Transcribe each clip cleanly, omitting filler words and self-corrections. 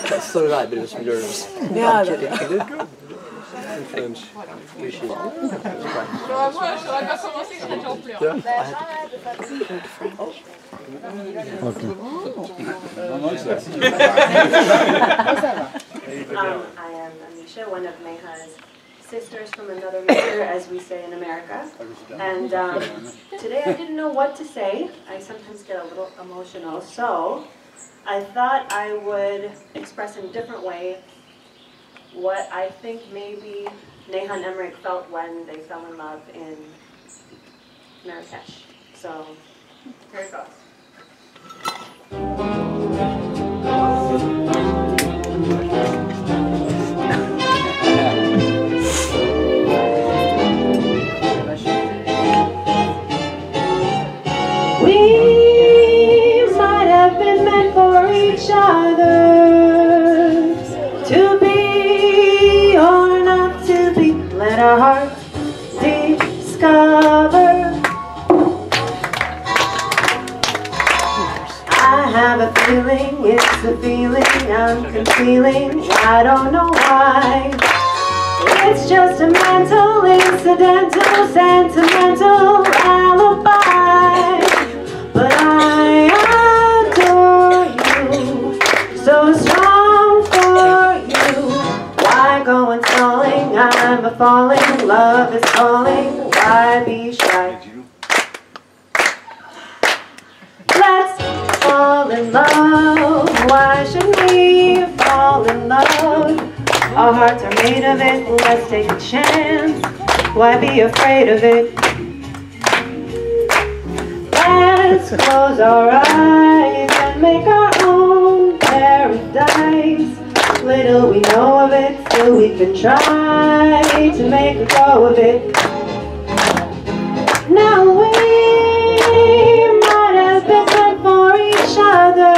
So did I, but it was from yours. Yeah. You did good. In French. Appreciate it. Yeah. I am Amisha, one of Neha's sisters from another mother, as we say in America. And today I didn't know what to say. I sometimes get a little emotional, so I thought I would express in a different way what I think maybe Neha and Emmerich felt when they fell in love in Marrakesh. So here it goes. We might have been meant for each other, to be or not to be. Let our hearts discover. I have a feeling, it's a feeling I'm concealing. I don't know why. It's just a mental, incidental, sentimental alibi. But I adore you, so strong for you. Why go on stalling? I'm a falling, love is calling. Why be shy? Let's fall in love. Why should we fall in love? Our hearts are made of it, let's take a chance. Why be afraid of it? Let's close our eyes and make our own paradise. Little we know of it, still we can try to make a go of it. Now we might have been meant for each other,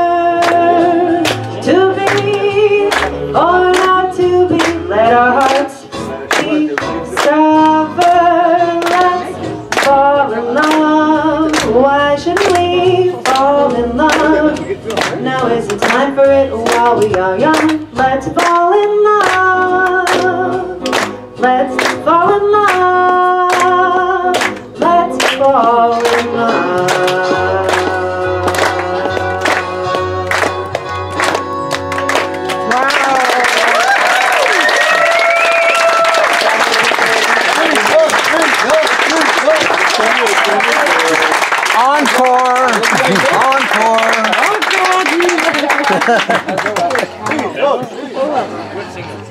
to be or not to be. Let our hearts discover. Let's fall in love. Why should we fall in love? Now is the time for it while we are young. Let's fall in love. Let's fall in love. Let's fall in love. Encore! Encore! Oh, God.